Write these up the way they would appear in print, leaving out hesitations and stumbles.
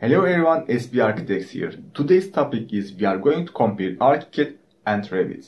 Hello everyone, SB Architects here. Today's topic is we are going to compare Archicad and Revit.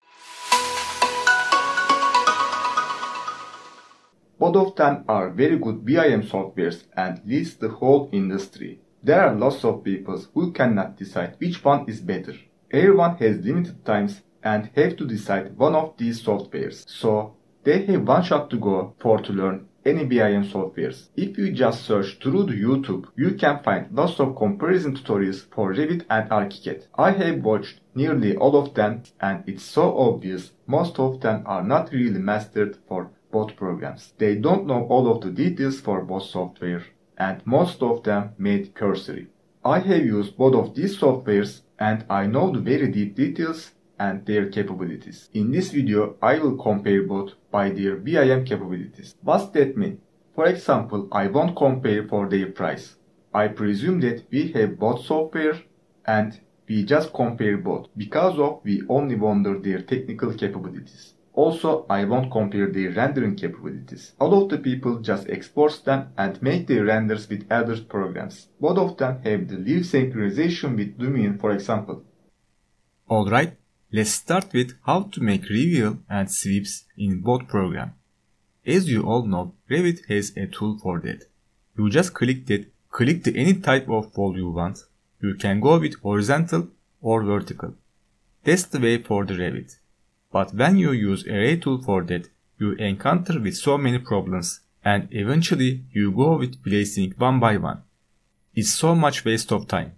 Both of them are very good BIM softwares and leads the whole industry. There are lots of people who cannot decide which one is better. Everyone has limited times and have to decide one of these softwares. So they have one shot to go to learn any BIM softwares. If you just search through the YouTube, you can find lots of comparison tutorials for Revit and Archicad. I have watched nearly all of them and it's so obvious most of them are not really mastered for both programs. They don't know all of the details for both software and most of them made cursory. I have used both of these softwares and I know the very deep details and their capabilities. In this video, I will compare both by their BIM capabilities. What's that mean? For example, I won't compare for their price. I presume that we have both software and we just compare both because we only wonder their technical capabilities. Also, I won't compare their rendering capabilities. All of the people just export them and make their renders with other programs. Both of them have the live synchronization with Lumion, for example. Alright. Let's start with how to make reveal and sweeps in both programs. As you all know, Revit has a tool for that. You just click any type of wall you want. You can go with horizontal or vertical. That's the way for the Revit. But when you use array tool for that, you encounter with so many problems and eventually you go with placing one by one. It's so much waste of time.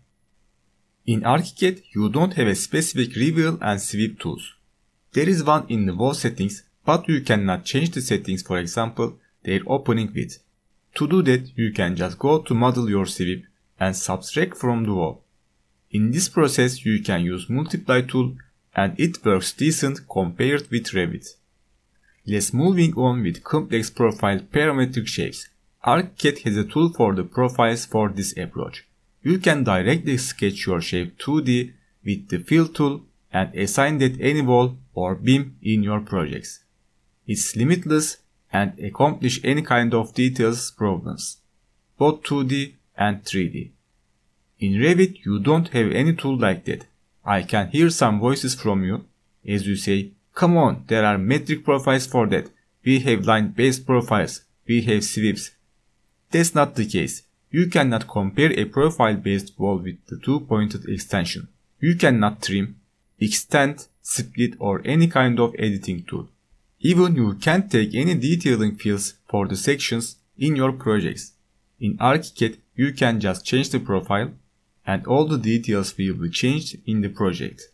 In Archicad, you don't have a specific reveal and sweep tools. There is one in the wall settings, but you cannot change the settings, for example, their opening width. To do that, you can just go to model your sweep and subtract from the wall. In this process, you can use multiply tool and it works decent compared with Revit. Let's moving on with complex profile parametric shapes. Archicad has a tool for the profiles for this approach. You can directly sketch your shape 2D with the fill tool and assign that any wall or beam in your projects. It's limitless and accomplish any kind of details problems, both 2D and 3D. In Revit, you don't have any tool like that. I can hear some voices from you as you say, come on, there are metric profiles for that. We have line-based profiles. We have sweeps. That's not the case. You cannot compare a profile-based wall with the two-pointed extension. You cannot trim, extend, split or any kind of editing tool. Even you can't take any detailing fields for the sections in your projects. In Archicad, you can just change the profile and all the details will be changed in the project.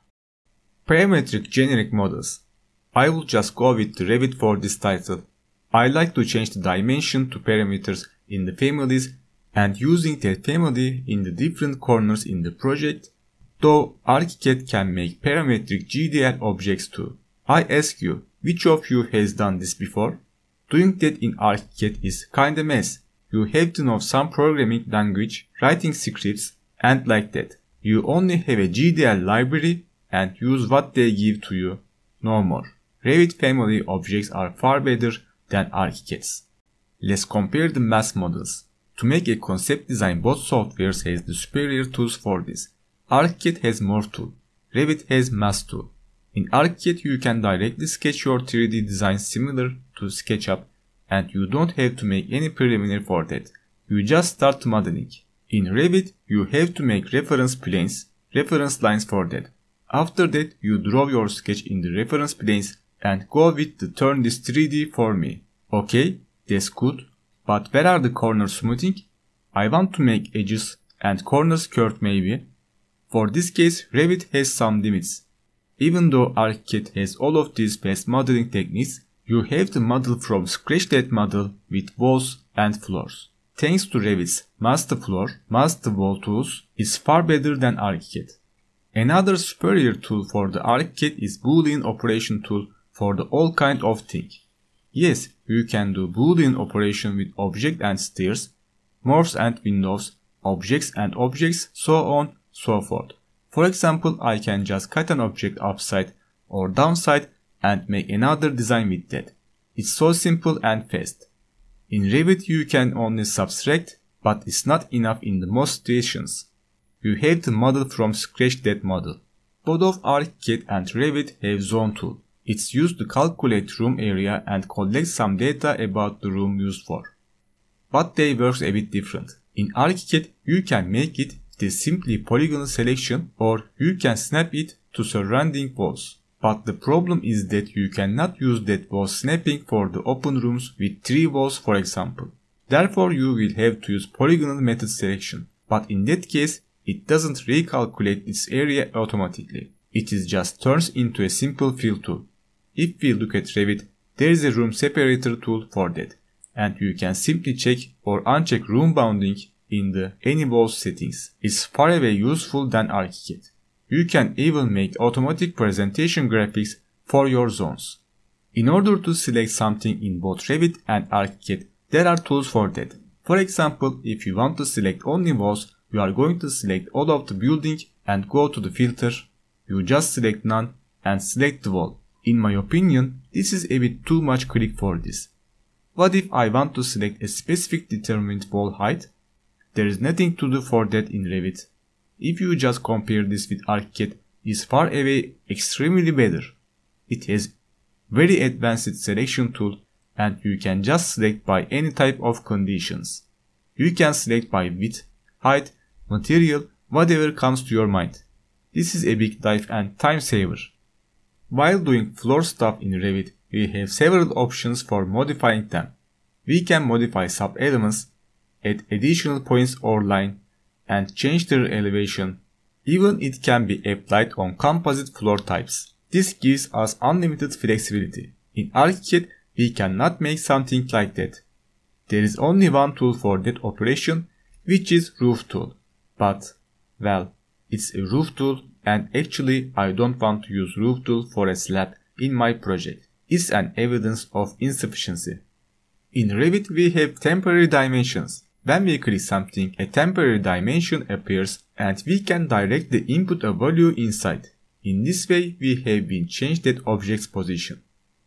Parametric generic models. I will just go with the Revit for this title. I like to change the dimension to parameters in the families and using that family in the different corners in the project, though Archicad can make parametric GDL objects too. I ask you, which of you has done this before? Doing that in Archicad is kinda mess. You have to know some programming language, writing scripts, and like that. You only have a GDL library and use what they give to you, no more. Revit family objects are far better than Archicad's. Let's compare the mass models. To make a concept design, both softwares has the superior tools for this. Archicad has more tool. Revit has mass tool. In Archicad, you can directly sketch your 3D design similar to SketchUp and you don't have to make any preliminary for that. You just start modeling. In Revit, you have to make reference planes, reference lines for that. After that, you draw your sketch in the reference planes and go with the turn this 3D for me. Okay, that's good. But where are the corners smoothing? I want to make edges and corners curved maybe. For this case, Revit has some limits. Even though Archicad has all of these fast modeling techniques, you have to model from scratch that model with walls and floors. Thanks to Revit's master floor, master wall tools is far better than Archicad. Another superior tool for the Archicad is Boolean operation tool for the all kind of thing. Yes, you can do Boolean operation with object and stairs, morphs and windows, objects and objects, so on, so forth. For example, I can just cut an object upside or downside and make another design with that. It's so simple and fast. In Revit you can only subtract, but it's not enough in the most situations. You have to model from scratch that model. Both of Archicad and Revit have zone tool. It's used to calculate room area and collect some data about the room used for. But they work a bit different. In Archicad, you can make it with a simply polygonal selection, or you can snap it to surrounding walls. But the problem is that you cannot use that wall snapping for the open rooms with 3 walls, for example. Therefore, you will have to use polygonal method selection. But in that case, it doesn't recalculate its area automatically. It just turns into a simple fill tool. If we look at Revit, there is a room separator tool for that, and you can simply check or uncheck room bounding in the any walls settings. It's far away useful than Archicad. You can even make automatic presentation graphics for your zones. In order to select something in both Revit and Archicad, there are tools for that. For example, if you want to select only walls, you are going to select all of the building and go to the filter. You just select none and select the wall. In my opinion, this is a bit too much click for this. What if I want to select a specific determined wall height? There is nothing to do for that in Revit. If you just compare this with Archicad, it's far away extremely better. It has very advanced selection tool and you can just select by any type of conditions. You can select by width, height, material, whatever comes to your mind. This is a big dive and time saver. While doing floor stuff in Revit, we have several options for modifying them. We can modify sub-elements, add additional points or line, and change their elevation. Even it can be applied on composite floor types. This gives us unlimited flexibility. In Archicad, we cannot make something like that. There is only one tool for that operation, which is roof tool. But, well, it's a roof tool and actually I don't want to use roof tool for a slab in my project. It's an evidence of insufficiency. In Revit we have temporary dimensions. When we click something, a temporary dimension appears and we can directly input a value inside. In this way we have been changed that object's position.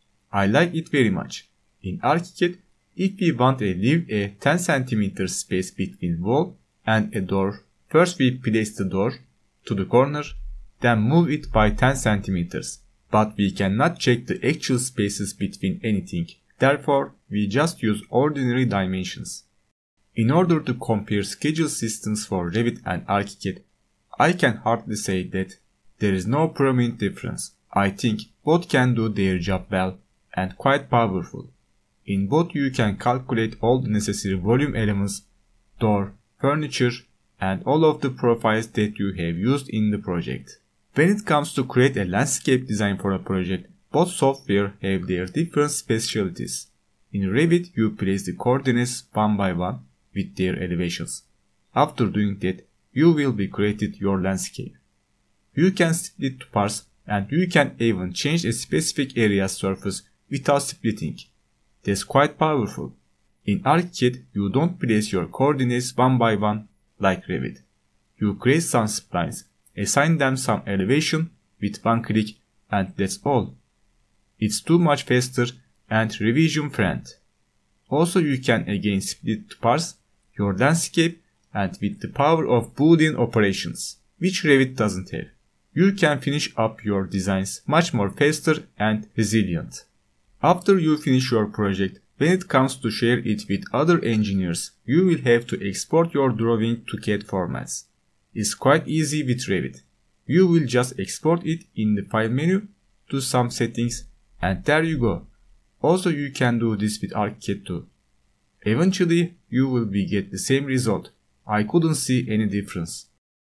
I like it very much. In Archicad, if we want to leave a 10 cm space between wall and a door, first we place the door to the corner, then move it by 10 cm. But we cannot check the actual spaces between anything. Therefore, we just use ordinary dimensions. In order to compare schedule systems for Revit and Archicad, I can hardly say that there is no prominent difference. I think both can do their job well and quite powerful. In both you can calculate all the necessary volume elements, door, furniture, and all of the profiles that you have used in the project. When it comes to create a landscape design for a project, both software have their different specialties. In Revit, you place the coordinates one by one with their elevations. After doing that, you will be created your landscape. You can split to parts and you can even change a specific area surface without splitting. That's quite powerful. In Archicad, you don't place your coordinates one by one like Revit. You create some splines, assign them some elevation with one click, and that's all. It's too much faster and revision friendly. Also you can again split to parts your landscape and with the power of Boolean operations, which Revit doesn't have. You can finish up your designs much more faster and resilient. After you finish your project, when it comes to share it with other engineers, you will have to export your drawing to CAD formats. It's quite easy with Revit. You will just export it in the file menu to some settings and there you go. Also you can do this with Archicad too. Eventually you will get the same result. I couldn't see any difference.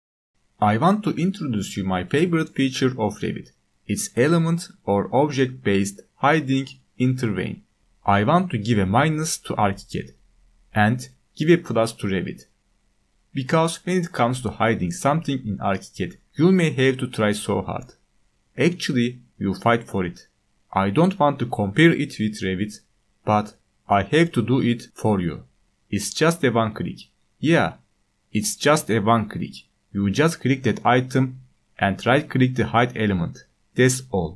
I want to introduce you my favorite feature of Revit. It's element or object based hiding intervene. I want to give a minus to Archicad and give a plus to Revit. Because when it comes to hiding something in Archicad, you may have to try so hard. Actually, you fight for it. I don't want to compare it with Revit, but I have to do it for you. It's just a one click. Yeah, it's just a one click. You just click that item and right click the hide element. That's all.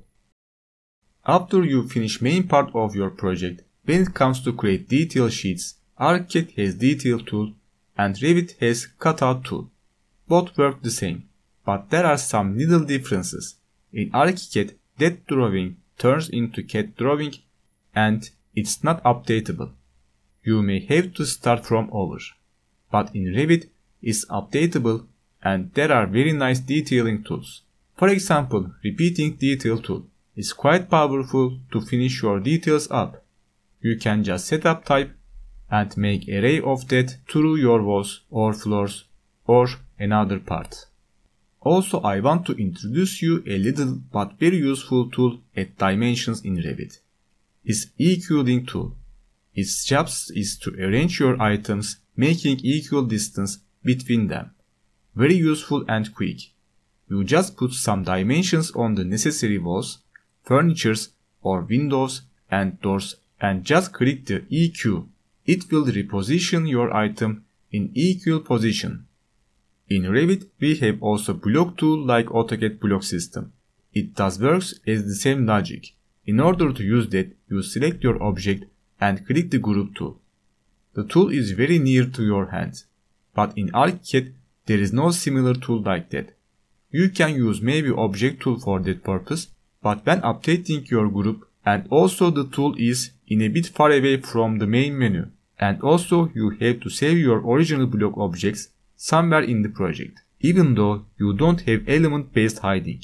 After you finish main part of your project, when it comes to create detail sheets, Archicad has detail tool and Revit has cutout tool. Both work the same, but there are some little differences. In Archicad, that drawing turns into CAD drawing and it's not updatable. You may have to start from over. But in Revit, it's updatable and there are very nice detailing tools. For example, repeating detail tool is quite powerful to finish your details up. You can just set up type and make array of that through your walls or floors or another part. Also, I want to introduce you a little but very useful tool at Dimensions in Revit. It's EQLink tool. Its job is to arrange your items, making equal distance between them. Very useful and quick. You just put some dimensions on the necessary walls, furnitures or windows and doors and just click the EQ. It will reposition your item in equal position. In Revit, we have also block tool like AutoCAD block system. It does works as the same logic. In order to use that, you select your object and click the group tool. The tool is very near to your hand, but in Archicad, there is no similar tool like that. You can use maybe object tool for that purpose, but when updating your group, and also the tool is in a bit far away from the main menu, and also you have to save your original block objects somewhere in the project, even though you don't have element-based hiding.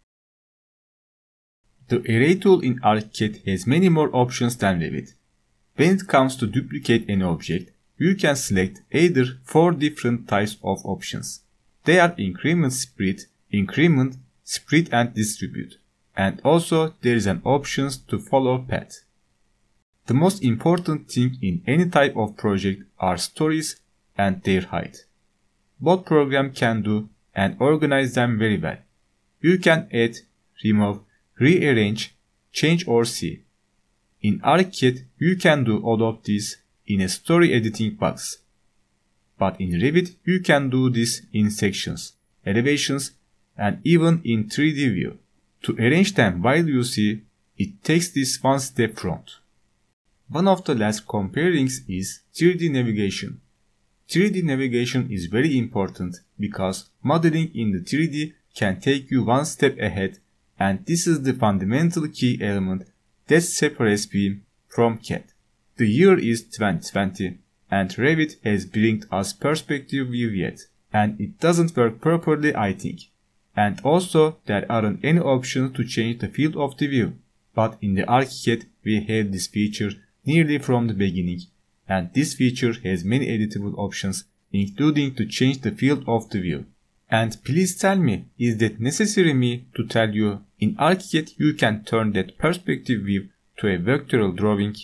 The array tool in Archicad has many more options than Revit. When it comes to duplicate an object, you can select either 4 different types of options. They are increment, split, and distribute. And also there is an option to follow path. The most important thing in any type of project are stories and their height. Both programs can do and organize them very well. You can add, remove, rearrange, change or see. In Archicad, you can do all of this in a story editing box. But in Revit, you can do this in sections, elevations, and even in 3D view. To arrange them while you see, it takes this one step front. One of the last comparings is 3D navigation. 3D navigation is very important because modeling in the 3D can take you one step ahead, and this is the fundamental key element that separates BIM from CAD. The year is 2020 and Revit has brought us perspective view yet, and it doesn't work properly I think. And also there aren't any options to change the field of the view, but in the Archicad we have this feature nearly from the beginning, and this feature has many editable options including to change the field of the view. And please tell me, is that necessary me to tell you in Archicad you can turn that perspective view to a vectoral drawing?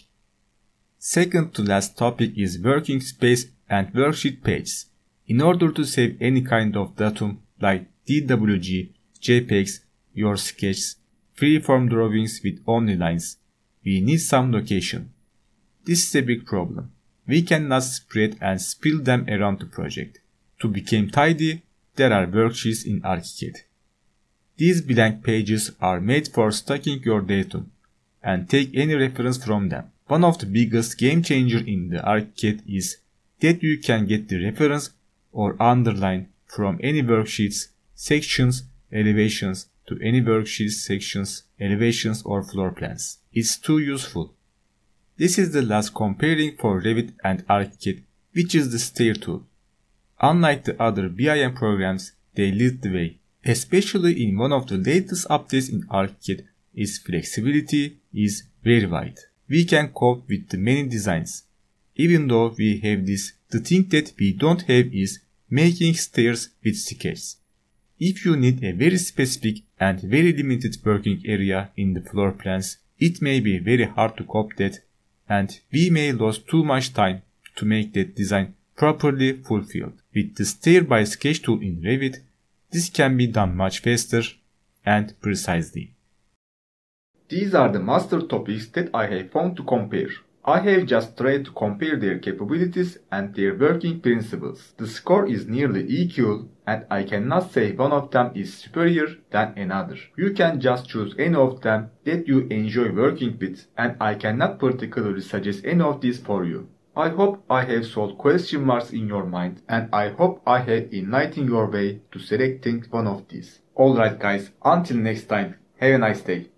Second to last topic is working space and worksheet pages. In order to save any kind of datum like DWG, JPEGs, your sketches, freeform drawings with only lines, we need some location. This is a big problem. We cannot spread and spill them around the project. To become tidy, there are worksheets in Archicad. These blank pages are made for stocking your datum and take any reference from them. One of the biggest game changers in the Archicad is that you can get the reference or underline from any worksheets, sections, elevations to any worksheets, sections, elevations or floor plans. It's too useful. This is the last comparing for Revit and Archicad, which is the stair tool. Unlike the other BIM programs, they lead the way. Especially in one of the latest updates in Archicad, its flexibility is very wide. We can cope with the many designs. Even though we have this, the thing that we don't have is making stairs with sketches. If you need a very specific and very limited working area in the floor plans, it may be very hard to cope that, and we may lose too much time to make that design properly fulfilled. With the stair by sketch tool in Revit, this can be done much faster and precisely. These are the master topics that I have found to compare. I have just tried to compare their capabilities and their working principles. The score is nearly equal and I cannot say one of them is superior than another. You can just choose any of them that you enjoy working with, and I cannot particularly suggest any of these for you. I hope I have solved question marks in your mind, and I hope I have enlightened your way to selecting one of these. Alright guys, until next time, have a nice day.